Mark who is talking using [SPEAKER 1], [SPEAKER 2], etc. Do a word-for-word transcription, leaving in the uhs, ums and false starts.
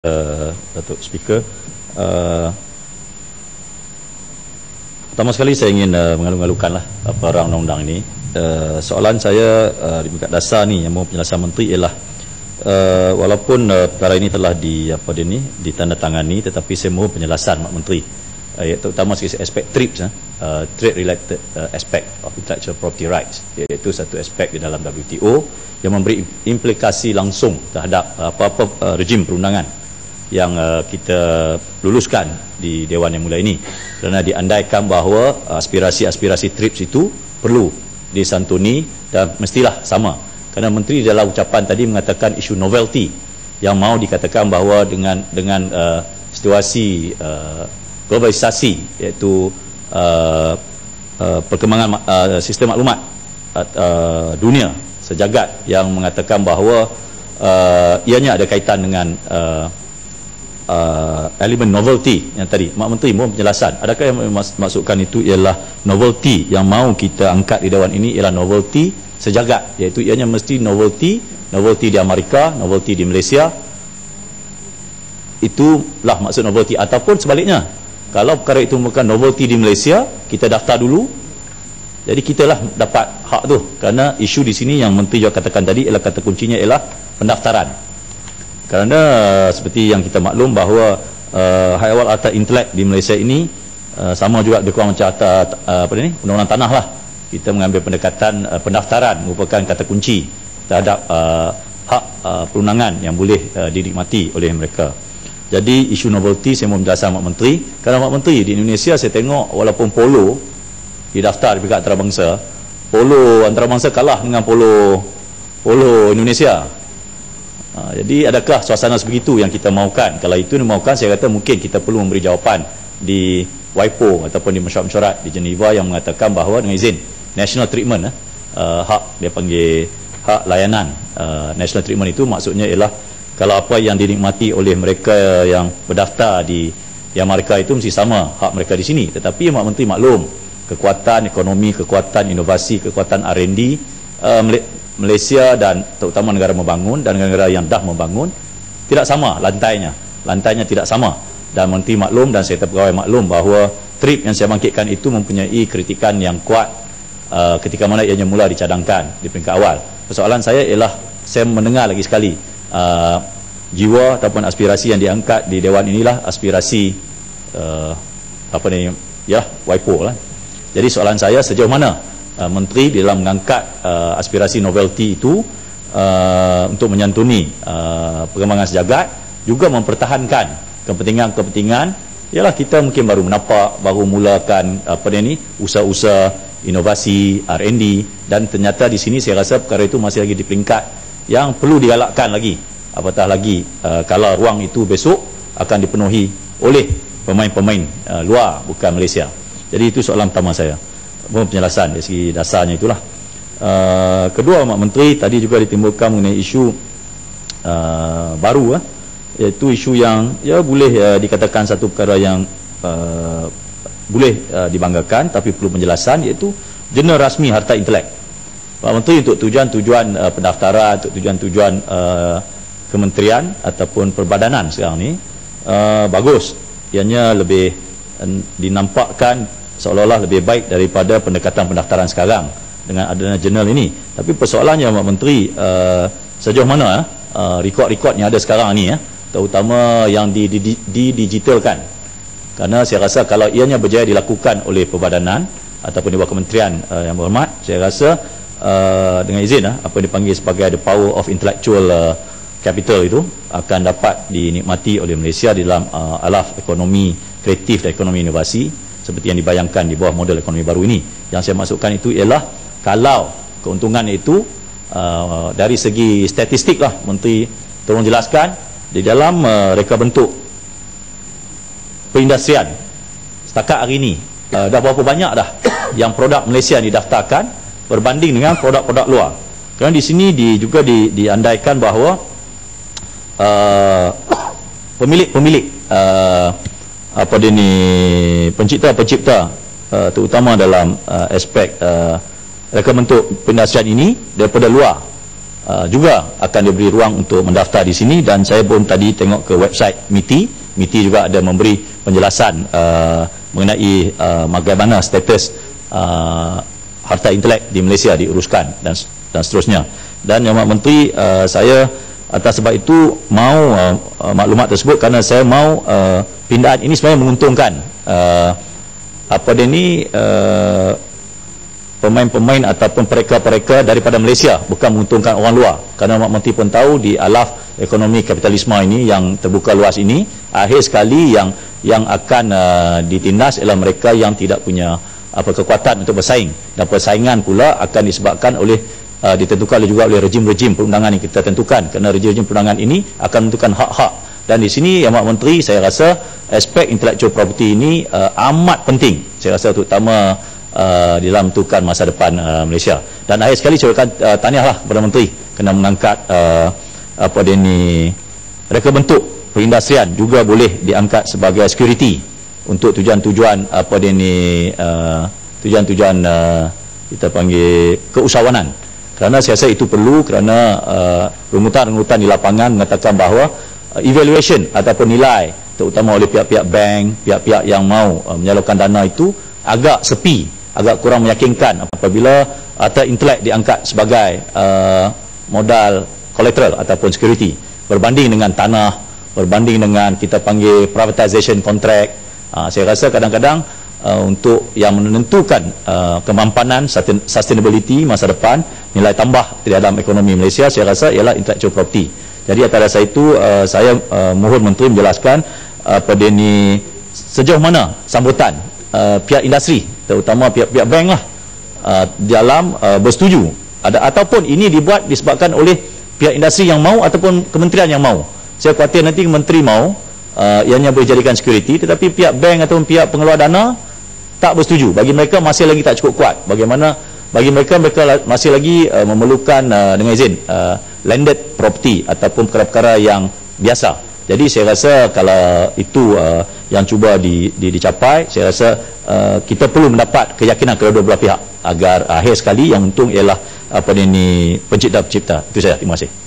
[SPEAKER 1] Uh, Datuk Speaker, uh, pertama sekali saya ingin uh, mengalu-alukan lah perang undang-undang ini. Uh, soalan saya uh, di peringkat dasar ni yang mau penjelasan Menteri ialah uh, walaupun uh, perkara ini telah di apa dia ni ditandatangani, tetapi saya mau penjelasan Mak Menteri, uh, iaitu terutama segi aspek TRIPS, uh, Trade Related uh, Aspect of Intellectual Property Rights, iaitu satu aspek di dalam W T O yang memberi implikasi langsung terhadap uh, apa-apa uh, rejim perundangan yang uh, kita luluskan di Dewan yang mulia ini, kerana diandaikan bahawa aspirasi-aspirasi TRIPS itu perlu disantuni dan mestilah sama, kerana Menteri dalam ucapan tadi mengatakan isu novelty yang mau dikatakan bahawa dengan dengan uh, situasi uh, globalisasi, iaitu uh, uh, perkembangan uh, sistem maklumat uh, dunia sejagat yang mengatakan bahawa uh, ianya ada kaitan dengan uh, Uh, elemen novelty yang tadi Mak Menteri mohon penjelasan, adakah yang maksudkan itu ialah novelty yang mahu kita angkat di Dewan ini ialah novelty sejagat, iaitu ianya mesti novelty novelty di Amerika, novelty di Malaysia, itulah maksud novelty, ataupun sebaliknya, kalau perkara itu bukan novelty di Malaysia, kita daftar dulu, jadi kita lah dapat hak tu, kerana isu di sini yang Menteri juga katakan tadi ialah kata kuncinya ialah pendaftaran. Kerana uh, seperti yang kita maklum bahawa uh, hak awal harta intelek di Malaysia ini uh, sama juga lebih kurang macam harta uh, apa ni undang-undang tanah lah. Kita mengambil pendekatan uh, pendaftaran merupakan kata kunci terhadap uh, hak uh, perundangan yang boleh uh, dinikmati oleh mereka. Jadi isu novelty saya mohon penjelasan Mak Menteri, kerana Mak Menteri di Indonesia saya tengok walaupun polo didaftar di pihak antarabangsa, polo antarabangsa kalah dengan polo polo Indonesia. Ha, jadi adakah suasana sebegitu yang kita mahukan? Kalau itu dimaukan, saya kata mungkin kita perlu memberi jawapan di W I P O ataupun di mesyuarat-mesyuarat di Geneva yang mengatakan bahawa dengan izin national treatment, eh, uh, hak dia panggil hak layanan uh, national treatment itu maksudnya ialah kalau apa yang dinikmati oleh mereka yang berdaftar di, di Amerika itu mesti sama hak mereka di sini. Tetapi Mak Menteri maklum kekuatan ekonomi, kekuatan inovasi, kekuatan R and D uh, Malaysia dan terutama negara membangun dan negara yang dah membangun tidak sama lantainya, lantainya tidak sama, dan Menteri maklum dan saya pegawai maklum bahawa TRIPS yang saya bangkitkan itu mempunyai kritikan yang kuat uh, ketika mana ianya mula dicadangkan di peringkat awal. Persoalan saya ialah saya mendengar lagi sekali uh, jiwa ataupun aspirasi yang diangkat di Dewan inilah aspirasi uh, apa ni ya W I P O lah. Jadi soalan saya, sejauh mana Uh, Menteri di dalam mengangkat uh, aspirasi novelty itu uh, untuk menyantuni uh, perkembangan sejagat, juga mempertahankan kepentingan-kepentingan, ialah kita mungkin baru menapak, baru mulakan apa dia ni usaha-usaha inovasi R and D, dan ternyata di sini saya rasa perkara itu masih lagi di peringkat yang perlu digalakkan lagi, apatah lagi uh, kalau ruang itu besok akan dipenuhi oleh pemain-pemain uh, luar bukan Malaysia. Jadi itu soalan pertama saya. Mohon penjelasan dari segi dasarnya itulah. Uh, kedua, Mak Menteri tadi juga ditimbulkan mengenai isu uh, baru, eh, iaitu isu yang ya boleh uh, dikatakan satu perkara yang uh, boleh uh, dibanggakan tapi perlu penjelasan, iaitu jurnal rasmi harta intelek. Mak Menteri untuk tujuan-tujuan uh, pendaftaran, untuk tujuan-tujuan uh, kementerian ataupun perbadanan sekarang ni uh, bagus, ianya lebih uh, dinampakkan seolah-olah lebih baik daripada pendekatan pendaftaran sekarang dengan adanya jurnal ini. Tapi persoalannya Mak Menteri, uh, sejauh mana uh, rekod-rekod yang ada sekarang ni, uh, terutama yang didigitalkan, kerana saya rasa kalau ianya berjaya dilakukan oleh perbadanan ataupun di bawah kementerian uh, yang berhormat, saya rasa uh, dengan izin uh, apa yang dipanggil sebagai the power of intellectual uh, capital itu akan dapat dinikmati oleh Malaysia di dalam uh, alaf ekonomi kreatif dan ekonomi inovasi seperti yang dibayangkan di bawah model ekonomi baru ini. Yang saya maksudkan itu ialah kalau keuntungan itu uh, dari segi statistik lah, Menteri tolong jelaskan di dalam uh, reka bentuk perindustrian setakat hari ini uh, dah berapa banyak dah yang produk Malaysia didaftarkan berbanding dengan produk-produk luar. Kerana di sini di, juga di, diandaikan bahawa uh, pemilik-pemilik uh, apa dia ni pencipta-pencipta uh, terutama dalam uh, aspek uh, reka bentuk perindustrian ini daripada luar uh, juga akan diberi ruang untuk mendaftar di sini. Dan saya pun tadi tengok ke website M I T I. M I T I juga ada memberi penjelasan uh, mengenai uh, bagaimana status uh, harta intelek di Malaysia diuruskan dan dan seterusnya. Dan Yang Amat Menteri, uh, saya atas sebab itu mau uh, uh, maklumat tersebut kerana saya mau uh, pindahan ini sebenarnya menguntungkan uh, apa dia ni uh, pemain-pemain ataupun pereka-pereka daripada Malaysia, bukan menguntungkan orang luar. Kerana Mak Menteri pun tahu di alaf ekonomi kapitalisme ini yang terbuka luas ini, akhir sekali yang yang akan uh, ditindas ialah mereka yang tidak punya apa kekuatan untuk bersaing, dan persaingan pula akan disebabkan oleh uh, ditentukan juga oleh rejim-rejim perundangan yang kita tentukan. Kerana rejim-rejim perundangan ini akan menentukan hak-hak, dan di sini Yang Mak Menteri, saya rasa aspek intellectual property ini uh, amat penting, saya rasa terutama Uh, di dalam menentukan masa depan uh, Malaysia. Dan akhir sekali saya akan uh, tahniahlah kepada Menteri kena mengangkat uh, apa dia ni, reka bentuk perindustrian juga boleh diangkat sebagai security untuk tujuan-tujuan apa dia ni uh, tujuan-tujuan uh, kita panggil keusahawanan. Kerana saya rasa itu perlu, kerana uh, rungutan-rungutan di lapangan mengatakan bahawa uh, evaluation ataupun nilai terutama oleh pihak-pihak bank, pihak-pihak yang mau uh, menyalurkan dana itu agak sepi, agak kurang meyakinkan apabila harta intelek diangkat sebagai uh, modal collateral ataupun security berbanding dengan tanah, berbanding dengan kita panggil privatization contract. Uh, saya rasa kadang-kadang uh, untuk yang menentukan uh, kemampanan sustainability masa depan, nilai tambah di dalam ekonomi Malaysia, saya rasa ialah intellectual property. Jadi atas dasar itu uh, saya uh, mohon Menteri menjelaskan uh, pada ini sejauh mana sambutan Uh, pihak industri, terutama pihak-pihak bank lah, uh, dalam uh, bersetuju ada, ataupun ini dibuat disebabkan oleh pihak industri yang mau ataupun kementerian yang mau. Saya khawatir nanti menteri mau uh, ianya boleh jadikan security, tetapi pihak bank ataupun pihak pengeluar dana tak bersetuju. Bagi mereka masih lagi tak cukup kuat. Bagaimana bagi mereka mereka masih lagi uh, memerlukan uh, dengan izin uh, landed property ataupun perkara-perkara yang biasa. Jadi saya rasa kalau itu uh, yang cuba di, di, dicapai, saya rasa uh, kita perlu mendapat keyakinan kedua-dua belah pihak agar akhir sekali yang untung ialah apa ini pencipta-pencipta. Itu saja. Terima kasih.